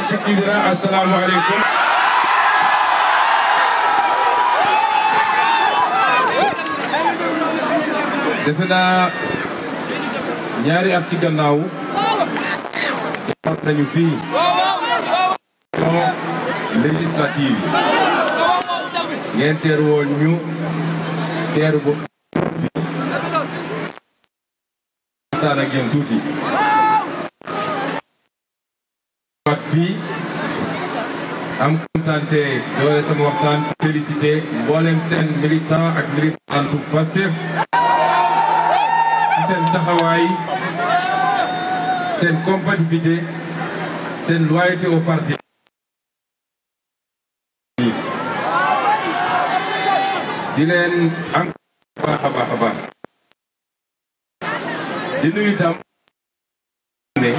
mbokk Kidira asalaamaaleykum. defe naa ñaari at ci gannaaw wax nañu fii législative ngeen teer woon ñu teeru bu waxtaan ak yéen tuuti ak fii am kontante doole sama waxtaan félicité mboolem seen militant ak militantu Pastef seen taxawaay seen compatibilité seen loyauté au parti di leen am baax a baax a baax di nuyu itam ne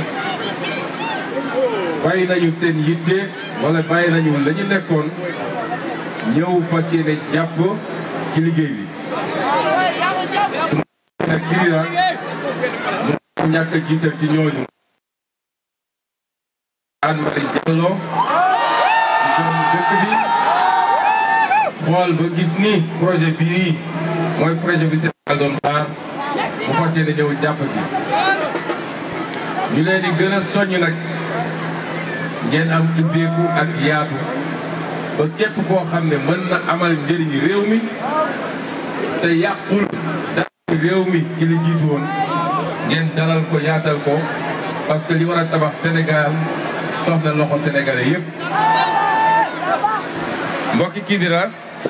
bàyyi nañu seen yitte wala bàyyi nañu la ñu nekkoon ñëw fas yéene jàpp ci liggéey bi su ma nag Kidira mu ñàkk a jiital ci ñooñu Anne Marie Diallo di doon dëkk bi xool ba gis ni projet bii mooy projet bi Sénégal doon xaar mu fas yéene ñëw jàpp si ñu leen di gën a soññ nag ngeen am ubbeeku ak yaatu ba képp koo xam ne mën na amal njëriñ réew mi te yàqul dara réew mi ci li jiitu woon ngeen dalal ko yaatal ko parce que li war a tabax Sénégal soxla loxo sénégalais yépp mbokki Kidira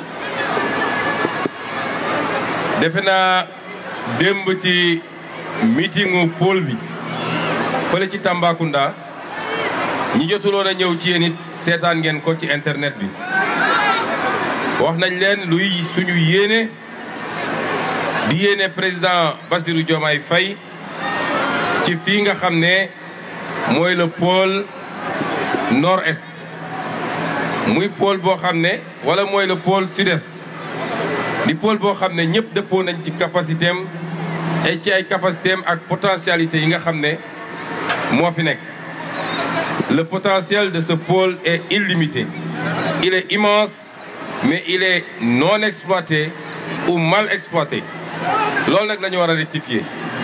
defe naa démb ci meetingu pôle bi fële ci Tambacounda ñi jotuloon a ñëw ci yéen it seetaan ngeen ko ci internet bi wax nañ leen luy suñu yéene di yéene président Bassirou Diomaye Faye ci fii nga xam ne mooy le pôle nord-est muy pôle boo xam ne wala mooy le pôle sud-est di pôle boo xam ne ñëpp dëppoo nañ ci capacité am et ci ay capacité am ak potentialité yi nga xam ne moo fi nekk. Le potentiel de ce pôle est illimité. Il est immense, mais il est non exploité ou mal exploité. loolu nag la ñu war a rectifier.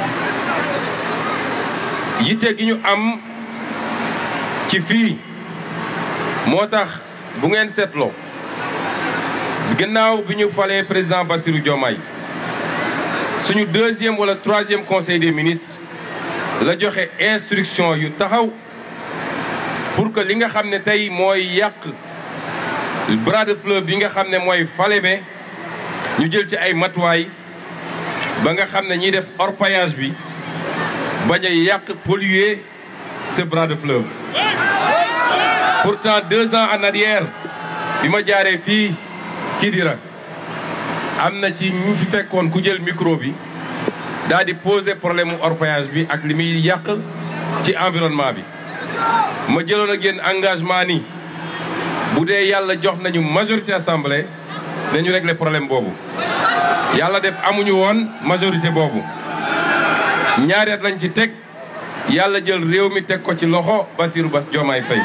yitte gi ñu am ci fii moo tax bu ngeen seetloo gannaaw bi ñu falee président Bassirou Diomaye suñu deuxième wala troisième conseil des ministres la joxe instruction yu taxaw pour que li nga xam ne tey mooy yàq bras de fleuve bi nga xam ne mooy Falémé ñu jël ci ay matuwaay ba nga xam ne ñiy def orpaillage bi bañ a yàq polluer ce bras de fleuve. Pourtant 2 ans en arrière bi ma jaaree fii Kidira am na ci ñu fi fekkoon ku jël micro bi daal di poser problème mu orpaillage bi ak li muy yàq ci environnement bi. ma jëloon ak yéen engagement ni bu dee yàlla jox nañu majorité assemblée nañu régler problème boobu yàlla def amuñu woon majorité boobu ñaari at lañ ci teg yàlla jël réew mi teg ko ci loxo Bassirou Diomaye Faye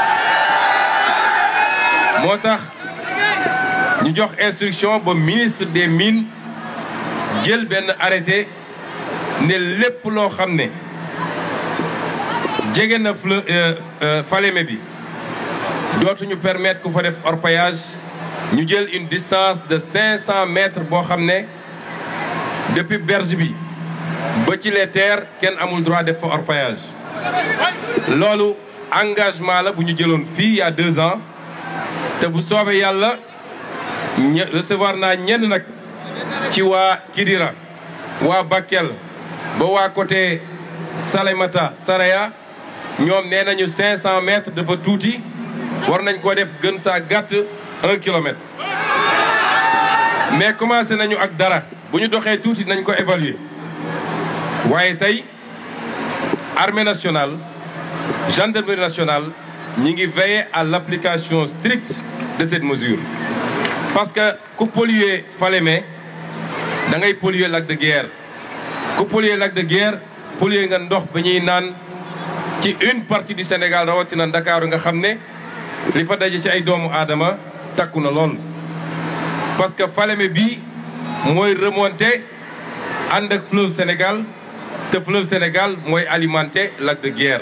moo tax ñu jox instruction ba ministre des mines jël benn arrêté ne lépp loo xam ne jege na Falémé bi dootuñu permettre ku fa def orpaillage ñu jël une distance de 500 mètres boo xam ne depuis berge bi ba ci les terres kenn amul droit def fa orpaillage. loolu engagement la bu ñu jëloon fii il y a 2 ans te bu soobee yàlla recevoir naa ñenn nag ci waa Kidira waa Bakel ba waa côté Salémata Saraya ñoom nee nañu 500 mètres dafa tuuti war nañ ko def gën saa gàtt 1 kilomètre. mais commencé nañu ak dara bu ñu doxee tuuti nañ ko évaluer waaye tey armée nationale gendarmerie nationale ñi ngi veiller à l'application stricte de cette mesure. parce que ku polluer Falémé da ngay polluer lac de Guiers ku polluer lac de Guiers polluer nga ndox ba ñuy naan ci une partie du Sénégal rawatina Ndakaaru nga xam ne li fa daje ci ay doomu aadama takku na lool. parce que Falémé bi mooy remonté ànd ak fleuve Sénégal te fleuve Sénégal mooy alimenté lac de Guiers.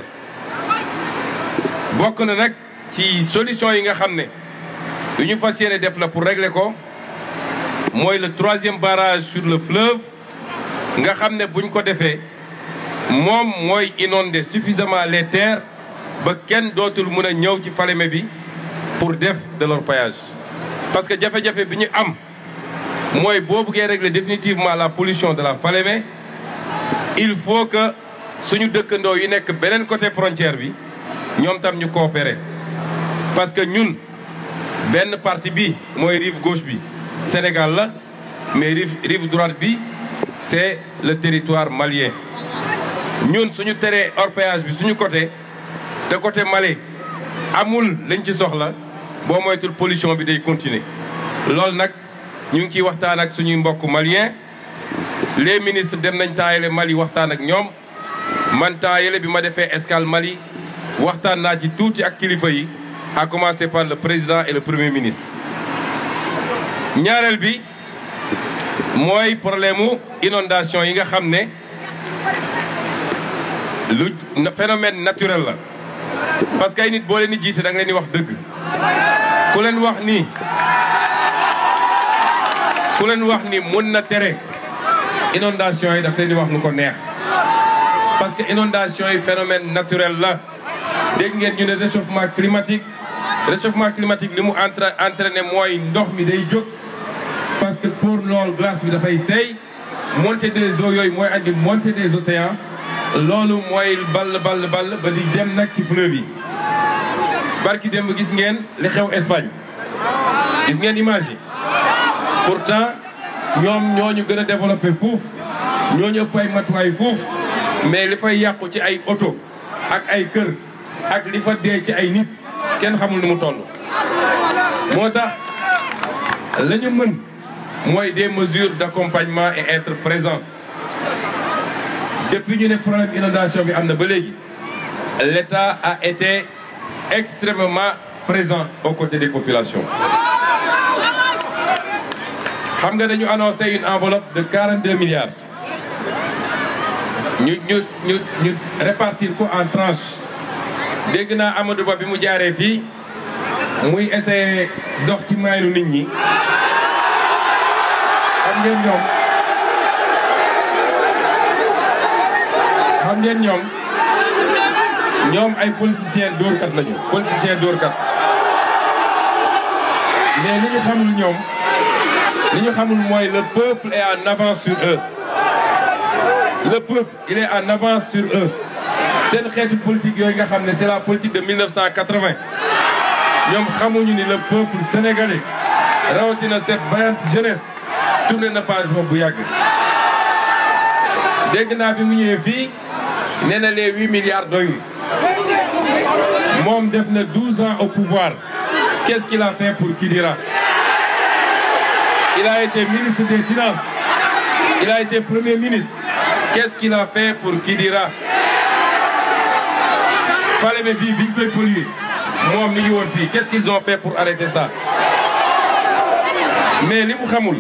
bokk na nag ci solution yi nga xam ne yu ñu fas yéene def la pour régler ko mooy le 3e barrage sur le fleuve nga xam ne buñ ko defee moom mooy inonder suffisamment les terres ba kenn dootul mën a ñëw ci Falémé bi pour def de l'orpaillage. parce que jafe-jafe bi ñu am mooy boo buggee régler définitivement la pollution de la Falémé il faut que suñu dëkkandoo yi nekk beneen côté frontière bi ñoom tam ñu coopérer. parce que ñun benn partie bi mooy rive gauche bi Sénégal la mais rive droite bi c'est le territoire malien. ñun suñu teree orpaillage bi suñu côté te côté Mali amul lañ ci soxla boo moytul pollution bi day continuer. loolu nag ñu ngi ciy waxtaan ak suñuy mbokk malien les ministres dem nañ taayale Mali waxtaan ak ñoom man taayale bi ma defee escale Mali waxtaan naa ci tuuti ak kilifa yi à commencer par le président et le premier ministre. ñaareel bi mooy problème mu inondation yi nga xam ne lu phénomène naturel la parce que ay nit boo leen di jiite da nga leen di wax dëgg. ku leen wax ni mën na tere inondation yi daf leen di wax lu ko neex parce que inondation yi phénomène naturel la. dégg ngeen ñu ne réchauffement climatique li mu entraîné mooy ndox mi day jóg parce que pour loolu glace bi dafay seey montée des eaux yooyu mooy andi montée des océans loolu mooy ball ba di dem nag ci fleuve yi. barki démb gis ngeen li xew Espagne gis ngeen image yi pourtant ñoom ñoo ñu gën a développé fuuf ñoo ñu ëpp ay matuwaay fuuf mais li fay yàqu ci ay oto ak ay kër ak li fa dee ci ay nit kenn xamul nu mu toll. moo tax la ñu mën mooy des mesures d'accompagnement et être présent. depuis ñu ne problème inondation bi am na ba léegi l'État a été extrêmement présent aux côtés des populations. xam nga dañu annoncé une enveloppe de 42 milliards ñu répartir ko en tranches. dégg naa Amadou Ba bi mu jaaree fii muy essayer dox ci maylu nit ñi xam ngeen ñoom ay politiciens dóorkat lañu. politiciens dóorkat mais li ñu xamul mooy le peuple est en avance sur eux. le peuple il est en avance sur eux. seen xeetu politique yooyu nga xam ne c'est la politique de 1980 ñoom xamuñu ni le peuple sénégalais rawatina cette vaillante jeunesse tourné na page boobu bu yàgg. dégg naa bi mu ñëwee fii nee na les 8 milliards doyul moom def na 12 ans au pouvoir qu'est-ce qu'il a fait pour Kidira? Il a été ministre des Finances, il a été Premier ministre. Qu'est-ce qu'il a fait pour Kidira? Falémé bi biñ koy polluer moom mi ngi woon fii qu'est-ce qu'ils ont fait pour arrêter ça? mais li mu xamul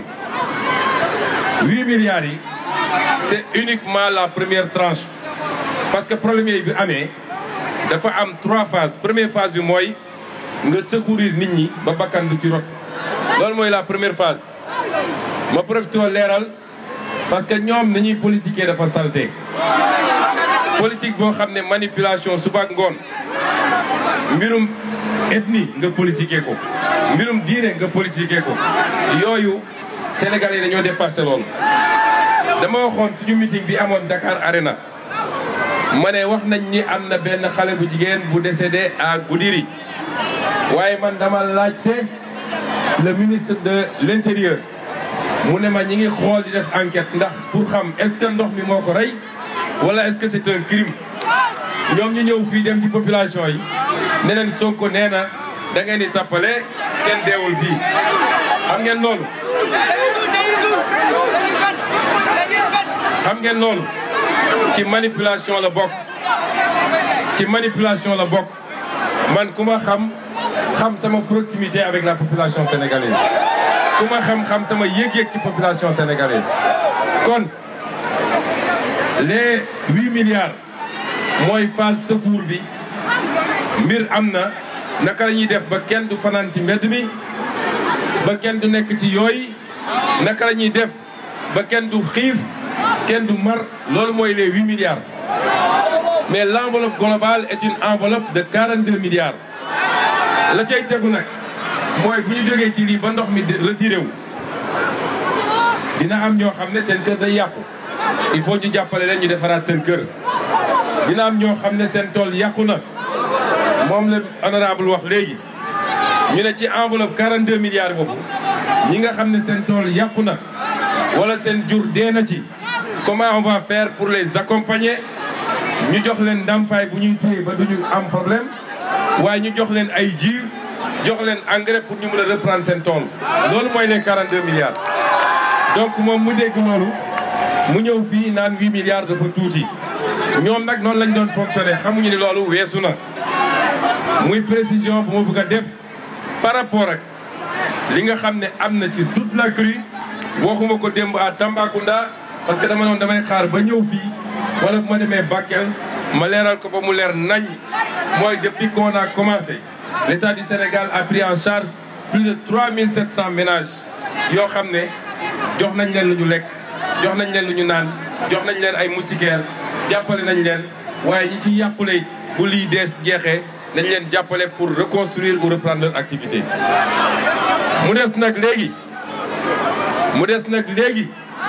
8 milliards yi c'est uniquement la première tranche parce que problème yi bi amee dafa am 3 phases. Première phase bi mooy nga secourir nit ñi ba bakkan du ci rot loolu mooy la première phase. ma profité leeral parce que ñoom nañuy politiquer dafa salté. politique boo xam ne manipulation suba ak ngoon mbirum ethnie nga politiquer ko mbirum diine nga politiquer ko yooyu Sénégalais dañoo dépassé loolu. dama waxoon suñu meeting bi amoon Dakar Arena ma ne wax nañ ni am na benn xale bu jigéen bu décédé à Goudiri waaye man dama laajte le ministre de l'intérieur mu ne ma ñi ngi xool di def enquête ndax pour xam est-ce que ndox mi moo ko rey wala est-ce que c'est un crime. ñoom ñu ñëw fii dem ci population yi ne leen Sonko nee na da ngeen di tappale kenn deewul fii xam ngeen loolu. xam ngeen loolu ci manipulation la bokk ci manipulation la bokk man ku ma xam sama proximité avec la population sénégalaise ku ma xam sama yëg-yëg ci population sénégalaise kon les 8 milliards mooy phase secours bi mbir am na naka la ñuy def ba kenn du fanaan ci mbedd mi ba kenn du nekk ci yooyu naka la ñuy def ba kenn du xiif kenn du mar loolu mooy les 8 milliards mais l'enveloppe globale est une enveloppe de 42 milliards la cay tegu nag mooy bu ñu jógee ci lii ba ndox mi retiré wu dina am ñoo xam ne seen kër day yàqu il faut ñu jàppale leen ñu defaraat seen kër dina am ñoo xam ne seen tool yàqu na moom la honorable wax léegi ñu ne ci enveloppe 42 milliards boobu ñi nga xam ne seen tool yàqu na wala seen jur dee na ci comment on va faire pour les accompagner ñu jox leen ndàmpaay bu ñuy téye ba duñu am problème waaye ñu jox leen ay jiw jox leen engrais pour ñu mën a reprendre seen tool loolu mooy les 42 milliards donc moom mu dégg loolu mu ñëw fii naan 8 milliards dafa tuuti ñoom nag noonu lañ doon fonctionner xamuñu ni loolu weesu na muy précision bu ma bëgg a def par rapport ak li nga xam ne am na ci toute la crue waxuma ko démb à Tambacounda parce que dama noon damay xaar ba ñëw fii wala bu ma demee Bakel ma leeral ko ba mu leer nañ mooy depuis qu'on a commencé l'État du Sénégal a pris en charge plus de 3700 ménages yoo xam ne jox nañ leen lu ñu lekk jox nañ leen lu ñu naan jox nañ leen ay moustiquaires jàppale nañ leen waaye ñi ci yàqule bu lii dees jeexee nañ leen jàppale pour reconstruire ou reprendre leur activité. mu des nag léegi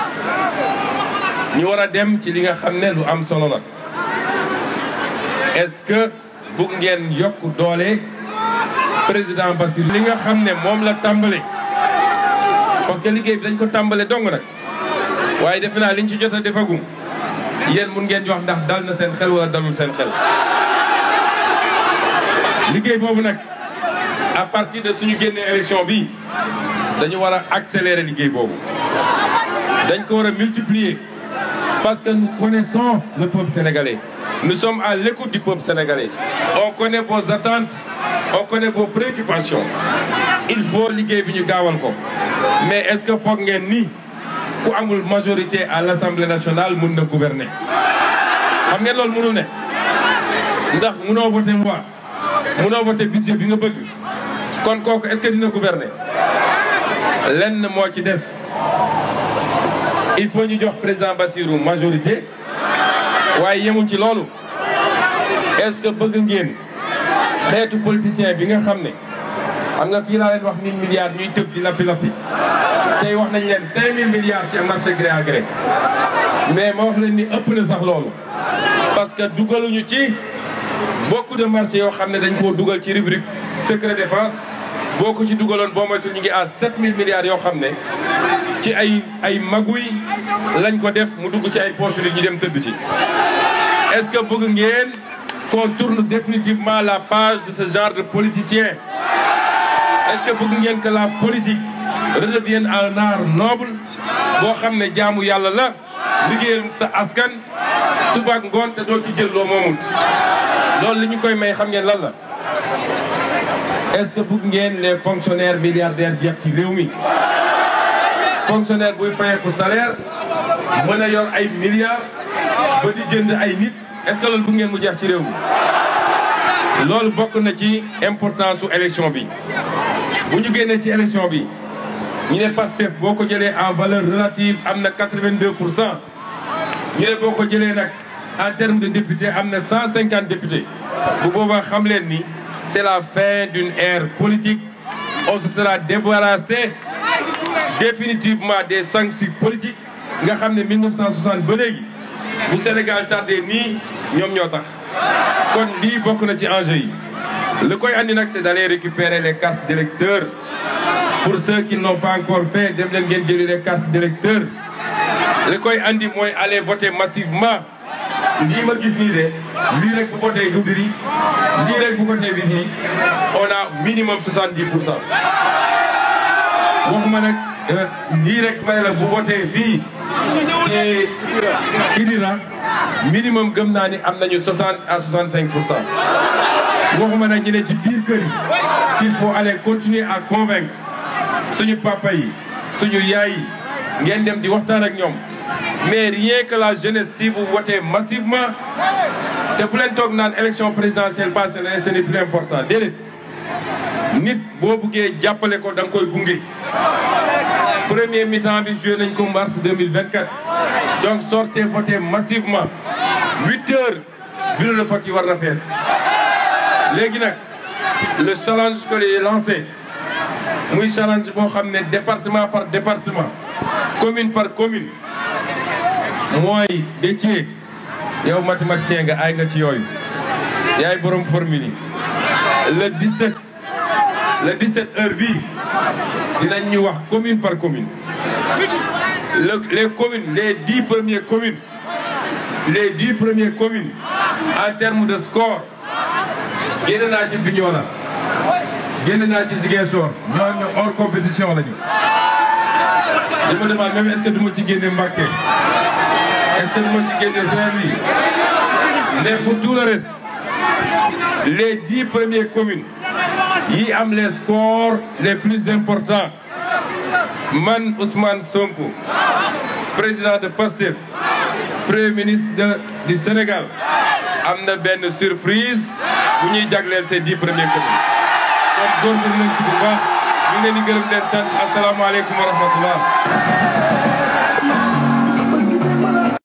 ñu war a dem ci li nga xam ne lu am solo la est-ce que bëgg ngeen yokk doole président Bassirou li nga xam ne moom la tàmbale parce que liggéey bi dañ ko tàmbale dong nag waaye defe naa liñ ci jot a defagum yéen mun ngeen wax ndax dal na seen xel wala dalul seen xel liggéey boobu nag à partir de suñu génnee élection bi dañu war a accélérer liggéey boobu dañ ko war a multiplier parce que nous connaissons le peuple sénégalais nous sommes à l'écoute du peuple sénégalais on connaît vos attentes on connaît vos préoccupations il faut liggéey bi ñu gaawal ko mais est-ce que foog ngeen ni ku amul majorité à l'Assemblée nationale mun na gouverner xam ngeen loolu mënul ne ndax mënoo voter loi mënoo voter budget bi nga bëgg kon kooku est-ce que dina gouverner lenn moo ci des il faut ñu jox président Bassirou majorité waaye yemul ci loolu est-ce que bëgg ngeen xeetu politicien bi nga xam ne xam nga fii laa leen wax 1000 milliards ñuy tëb di lappi tey wax nañ leen 5000 milliards ci marché gré à gré mais ma wax leen ni ëpp na sax loolu parce que dugaluñu ci beaucoup de marchés yoo xam ne dañ koo dugal ci rubrique secret défense boo ko ci dugaloon boo moytul ñu ngi à 7000 milliards yoo xam ne ci ay maguy lañ ko def mu dugg ci ay poches ñu dem tëdd ci. est-ce que bëgg ngeen qu'on tourne définitivement la page de ce genre de politicien est-ce que bëgg ngeen que la politique redevienne un art noble boo xam ne jaamu yàlla la liggéeyal sa askan suba ak ngoon te doo ci jël loo moomut loolu li ñu koy may xam ngeen lan la. est-ce que bëgg ngeen les fonctionnaires milliardaires jeex ci réew mi fonctionnaire buy fayeeku salaire mën a yor ay milliards ba di jënd ay nit est-ce que loolu bëgg ngeen mu jeex ci réew mi loolu bokk na ci importance su élection bi bu ñu génnee ci élection bi ñu ne Pastef boo ko jëlee en valeur relative am na 82%. ñu ne boo ko jëlee nag en termes de députés am na 150 députés bu boobaa xam leen ni c'est la fin d'une ère politique on se sera débarrassé définitivement des sanctions politiques nga xam ne 1960 ba léegi bu Sénégal tardé nii ñoom ñoo tax kon lii bokk na ci enjeu yi li koy andi nag c'est d'aller récupérer les cartes d'électeurs pour ceux qui n'ont pas encore fait dem leen ngeen jëli les cartes d'électeurs li koy andi mooy aller voter massivement lii ma gis nii de lii rek bu voté Goudiri lii rek bu voté Goudiri on a minimum 70%. waxuma nag lii rek may la bu voté fii ci Kidira minimum gëm naa ni am nañu 60 à 65%. waxuma nag ñu ne ci biir kër yi qu'il faut aller continuer à convaincre suñu papa yi suñu yaay yi ngeen dem di waxtaan ak ñoom mais rien que la jeunesse si vous votez massivement te bu leen toog naan élection présidentielle passée na ce n'est plus important déedéet nit boo buggee jàppale ko da nga koy gunge. premier mi-temps bi joué nañ ko mars 2024 donc sortez voter massivement 8 heures bureau de vote yi war na fees. léegi nag le challenge que j'ai lancé muy challenge boo xam ne département par département commune par commune mooy Déthié yow mathématicien nga ay nga ci yooyu yaay borom formule yi le 17 heures bii dinañ ñu wax commune par commune les communes les 10 premières communes en termes de score génn naa ci Bignona génn naa ci Ziguinchor ñooñu hors compétition lañu. je me demande même est-ce que du ma ci génne Mbacké est-ce que du ma ci génne Saint-Louis mais pour tout le reste les 10 premières communes yi am les scores les plus importants man Ousmane Sonko président de PASTEF premier ministre du Sénégal am na benn surprise bu ñuy jagleel ces 10 premières communes kon góorgóorlu nañ ci bu baax ñu ngi leen di gërëm leen sant asalaamaaleykum wa rahmatullah